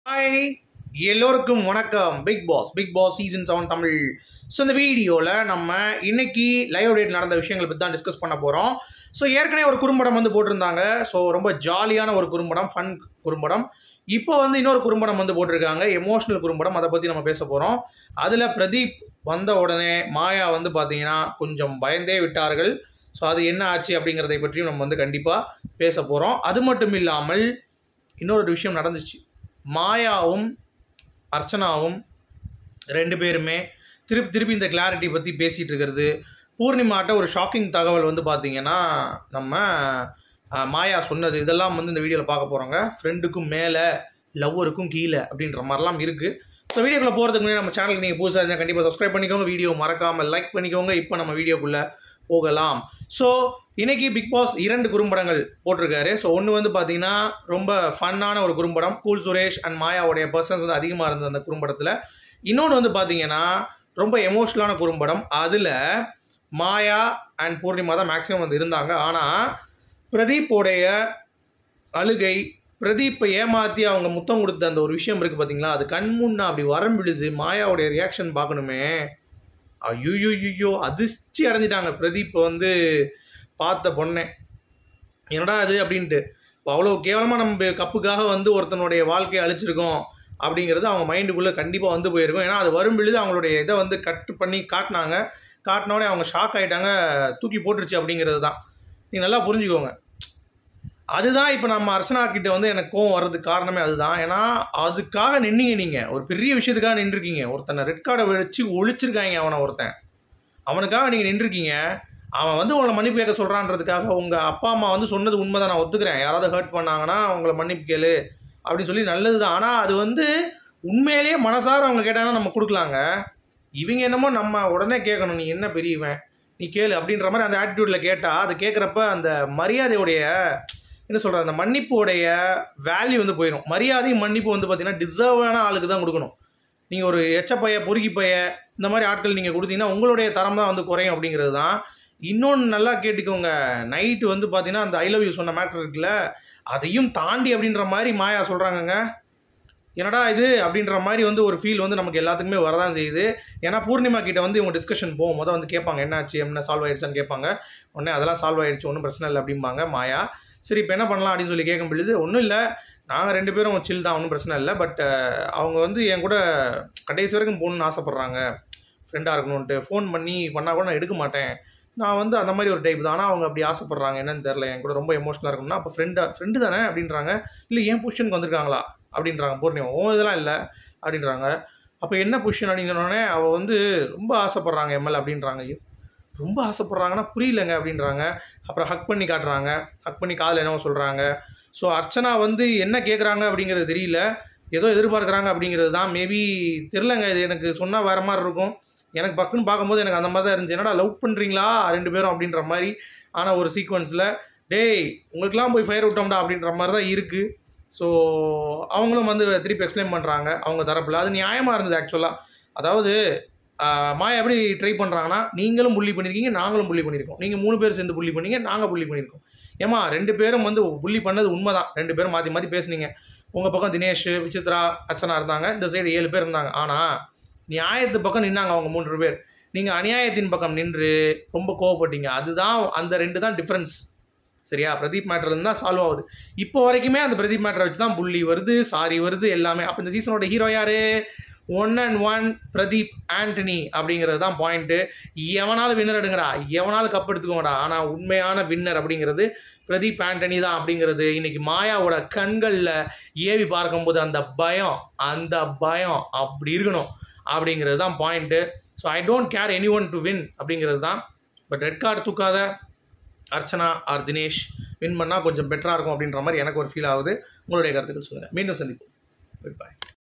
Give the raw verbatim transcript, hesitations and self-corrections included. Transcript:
Hi எல்லோருக்கும் வணக்கம். Big boss big boss season seven Tamil. So இந்த வீடியோவில் நம்ம இன்னைக்கு லைவ் அப்டேட் நடந்த விஷயங்களை பற்றி தான் டிஸ்கஸ் பண்ண போகிறோம். ஸோ ஏற்கனவே ஒரு குறும்படம் வந்து போட்டிருந்தாங்க. ஸோ ரொம்ப ஜாலியான ஒரு குறும்படம், ஃபன் குறும்படம். இப்போ வந்து இன்னொரு குறும்படம் வந்து போட்டிருக்காங்க, எமோஷனல் குறும்படம். அதை பற்றி நம்ம பேச போகிறோம். அதில் பிரதீப் வந்த உடனே மாயா வந்து பார்த்தீங்கன்னா கொஞ்சம் பயந்தே விட்டார்கள். ஸோ அது என்ன ஆச்சு அப்படிங்கிறதை பற்றியும் நம்ம வந்து கண்டிப்பாக பேச போகிறோம். அது மட்டும் இல்லாமல் இன்னொரு விஷயம் நடந்துச்சு. மாயாவும் அர்ச்சனாவும் ரெண்டு பேருமே திருப்பி திருப்பி இந்த கிளாரிட்டி பற்றி பேசிகிட்டு இருக்கிறது. பூர்ணிமாட்ட ஒரு ஷாக்கிங் தகவல் வந்து பார்த்திங்கன்னா நம்ம மாயா சொன்னது, இதெல்லாம் வந்து இந்த வீடியோவில் பார்க்க போகிறோங்க. ஃப்ரெண்டுக்கும் மேலே லவ்வருக்கும் கீழே அப்படின்ற மாதிரிலாம் இருக்குது. ஸோ வீடியோக்குள்ளே போகிறதுக்கு முன்னாடி நம்ம சேனலுக்கு நீங்கள் புதுசாக இருந்தால் கண்டிப்பாக சப்ஸ்கிரைப் பண்ணிக்கோங்க, வீடியோ மறக்காமல் லைக் பண்ணிக்கோங்க. இப்போ நம்ம வீடியோக்குள்ளே போகலாம். ஸோ இன்னைக்கு பிக் பாஸ் இரண்டு குறும்படங்கள் போட்டிருக்காரு. ஸோ ஒன்று வந்து பார்த்தீங்கன்னா ரொம்ப ஃபன்னான ஒரு குறும்படம், கூல் சுரேஷ் அண்ட் மாயாவுடைய பர்சன்ஸ் வந்து அதிகமாக இருந்தது அந்த குறும்படத்தில். இன்னொன்று வந்து பார்த்தீங்கன்னா ரொம்ப எமோஷ்னலான குறும்படம். அதில் மாயா அண்ட் பூர்ணிமா தான் மேக்ஸிமம் வந்து இருந்தாங்க. ஆனால் பிரதீப்போடைய அழுகை, பிரதீப்பை ஏமாற்றி அவங்க முத்தம் கொடுத்த அந்த ஒரு விஷயம் இருக்குது பார்த்தீங்களா, அது கண் முன்னா அப்படி வரம் விடுது. மாயாவுடைய ரியாக்ஷன் பார்க்கணுமே, ஐயோ ஐயோ அதிர்ச்சி அடைஞ்சிட்டாங்க பிரதீப் வந்து பார்த்த பொண்ணே. என்னடா அது அப்படின்ட்டு, அவ்வளோ கேவலமாக நம்ம கப்புக்காக வந்து ஒருத்தனுடைய வாழ்க்கையை அழிச்சிருக்கோம் அப்படிங்கிறது அவங்க மைண்டுக்குள்ளே கண்டிப்பாக வந்து போயிருக்கும். ஏன்னா அது வரும் பொழுது அவங்களுடைய இதை வந்து கட் பண்ணி காட்டினாங்க. காட்டினோடனே அவங்க ஷாக் ஆகிட்டாங்க, தூக்கி போட்டுருச்சு அப்படிங்கிறது தான். நீங்கள் நல்லா புரிஞ்சுக்கோங்க. அதுதான் இப்போ நம்ம அர்ச்சனா கிட்ட வந்து எனக்கு கோவம் வர்றதுக்கு காரணமே அதுதான். ஏன்னா அதுக்காக நின்னீங்க, நீங்கள் ஒரு பெரிய விஷயத்துக்காக நின்றுருக்கீங்க. ஒருத்தனை ரெட் கார்டை வச்சு ஒழிச்சிருக்காங்க அவனை, ஒருத்தன் அவனுக்காக நீங்கள் நின்றுருக்கீங்க. அவன் வந்து உங்களை மன்னிப்பு கேட்க சொல்கிறான்றதுக்காக உங்கள் அப்பா அம்மா வந்து சொன்னது உண்மை தான், நான் ஒத்துக்கிறேன். யாராவது ஹர்ட் பண்ணாங்கன்னா அவங்கள மன்னிப்பு கேளு அப்படின்னு சொல்லி நல்லது தான். ஆனால் அது வந்து உண்மையிலேயே மனசார அவங்க கேட்டாங்கன்னா நம்ம கொடுக்கலாங்க. இவங்க என்னமோ நம்ம உடனே கேட்கணும், நீ என்ன பெரியவன் நீ கேளு அப்படின்ற மாதிரி அந்த ஆட்டிடியூடில் கேட்டால், அது கேட்குறப்ப அந்த மரியாதையுடைய என்ன சொல்கிறது, அந்த மன்னிப்புடைய வேல்யூ வந்து போயிடும். மரியாதையும் மன்னிப்பு வந்து பார்த்தீங்கன்னா டிசர்வான ஆளுக்கு தான் கொடுக்கணும். நீங்கள் ஒரு எச்சப்பைய பொறுக்கி பைய இந்த மாதிரி ஆட்கள் நீங்கள் கொடுத்தீங்கன்னா உங்களுடைய தரம் தான் வந்து குறையும் அப்படிங்கிறது தான். இன்னொன்று நல்லா கேட்டுக்கோங்க, நைட்டு வந்து பார்த்தீங்கன்னா அந்த ஐ லவ் யூ சொன்ன மேட்ரு இருக்குல்ல, அதையும் தாண்டி அப்படின்ற மாதிரி மாயா சொல்கிறாங்கங்க. என்னடா இது அப்படின்ற மாதிரி வந்து ஒரு ஃபீல் வந்து நமக்கு எல்லாத்துக்குமே வரதான் செய்யுது. ஏன்னா பூர்ணிமா கிட்ட வந்து இவங்க டிஸ்கஷன் போகும் போது வந்து கேட்பாங்க, என்னாச்சு என்ன சால்வ் ஆயிடுச்சான்னு கேட்பாங்க. உடனே அதெல்லாம் சால்வ் ஆயிடுச்சு, ஒன்றும் பிரச்சனை இல்லை அப்படிம்பாங்க மாயா. சரி இப்போ என்ன பண்ணலாம் அப்படின்னு சொல்லி கேட்கும் பொழுது, ஒன்றும் இல்லை நாங்கள் ரெண்டு பேரும் சில் தான், ஒன்றும் பிரச்சனை இல்லை. பட் அவங்க வந்து என் கூட கடைசி வரைக்கும் போகணுன்னு ஆசைப்பட்றாங்க, ஃப்ரெண்டாக இருக்கணுன்ட்டு. ஃபோன் பண்ணி பண்ணால் கூட நான் எடுக்க மாட்டேன், நான் வந்து அந்த மாதிரி ஒரு டைப் தான். ஆனால் அவங்க அப்படி ஆசைப்பட்றாங்க, என்னன்னு தெரில, என் கூட ரொம்ப எமோஷனலாக இருக்கணும்னா. அப்போ ஃப்ரெண்டாக ஃப்ரெண்டு தானே அப்படின்றாங்க. இல்லை ஏன் பொசிஷனுக்கு வந்திருக்காங்களா அப்படின்றாங்க பூர்ணிமா. ஓ இதெல்லாம் இல்லை அப்படின்றாங்க. அப்போ என்ன பொசிஷன் அப்படிங்கிறோடனே அவள் வந்து ரொம்ப ஆசைப்பட்றாங்க எம்எல் அப்படின்றாங்க. ரொம்ப ஆசைப்பட்றாங்கன்னா புரியலங்க அப்படின்றாங்க. அப்புறம் ஹக் பண்ணி காட்டுறாங்க, ஹக் பண்ணி காதில் என்னவோ சொல்கிறாங்க. ஸோ அர்ச்சனா வந்து என்ன கேட்குறாங்க அப்படிங்கிறது தெரியல, ஏதோ எதிர்பார்க்குறாங்க அப்படிங்கிறது தான். மேபி தெரிலங்க, இது எனக்கு சொன்னால் வேறு மாதிரி இருக்கும். எனக்கு பக்குன்னு பார்க்கும்போது எனக்கு அந்த மாதிரி தான் இருந்துச்சு. என்னடா லவ் பண்ணுறீங்களா ரெண்டு பேரும் அப்படின்ற மாதிரி. ஆனால் ஒரு சீக்வன்ஸில் டேய் உங்களுக்குலாம் போய் ஃபயர் விட்டோம்டா அப்படின்ற மாதிரி தான் இருக்குது. ஸோ அவங்களும் வந்து திருப்பி எக்ஸ்பிளைன் பண்ணுறாங்க அவங்க தரப்பில். அது நியாயமாக இருந்தது ஆக்சுவலாக. அதாவது மாயா எப்படி ட்ரை பண்ணுறாங்கன்னா, நீங்களும் புள்ளி பண்ணியிருக்கீங்க, நாங்களும் புள்ளி பண்ணியிருக்கோம், நீங்கள் மூணு பேர் சேர்ந்து புள்ளி பண்ணீங்க, நாங்கள் புள்ளி பண்ணியிருக்கோம். ஏமா ரெண்டு பேரும் வந்து புள்ளி பண்ணது உண்மை தான். ரெண்டு பேரும் மாற்றி மாற்றி பேசுனீங்க. உங்கள் பக்கம் தினேஷ், விசித்ரா, அர்ச்சனா இருந்தாங்க, இந்த சைடு ஏழு பேர் இருந்தாங்க. ஆனால் நியாயத்து பக்கம் நின்னாங்க அவங்க மூன்று பேர். நீங்கள் அநியாயத்தின் பக்கம் நின்று ரொம்ப கோவப்பட்டீங்க. அதுதான் அந்த ரெண்டு தான் டிஃப்ரென்ஸ். சரியா? பிரதீப் மேட்டர்லேருந்து தான் சால்வ் ஆகுது. இப்போ வரைக்குமே அந்த பிரதீப் மேட்டரை வச்சு தான் புள்ளி வருது, சாரி வருது எல்லாமே. அப்போ இந்த சீசனோட ஹீரோ யார்? One and one Pradeep Antony அப்படிங்கிறது தான் பாயிண்ட்டு. எவனாலும் வின்னர் எடுங்கடா, எவனாலும் கப் எடுத்துக்கோங்கடா, ஆனால் உண்மையான வின்னர் அப்படிங்கிறது பிரதீப் ஆண்டனி தான் அப்படிங்கிறது இன்னைக்கு மாயாவோட கண்களில் ஏவி பார்க்கும்போது அந்த பயம், அந்த பயம் அப்படி இருக்கணும் அப்படிங்கிறது தான் point. So I don't care any one to win அப்படிங்கிறது தான். பட் ரெட் கார்டு தூக்காத அர்ச்சனா ஆர் தினேஷ் வின் பண்ணால் கொஞ்சம் பெட்டராக இருக்கும் அப்படின்ற மாதிரி எனக்கு ஒரு ஃபீல் ஆகுது. உங்களுடைய கருத்துக்கள் சொல்லுங்கள். மீண்டும் சந்திப்போம். பாய்.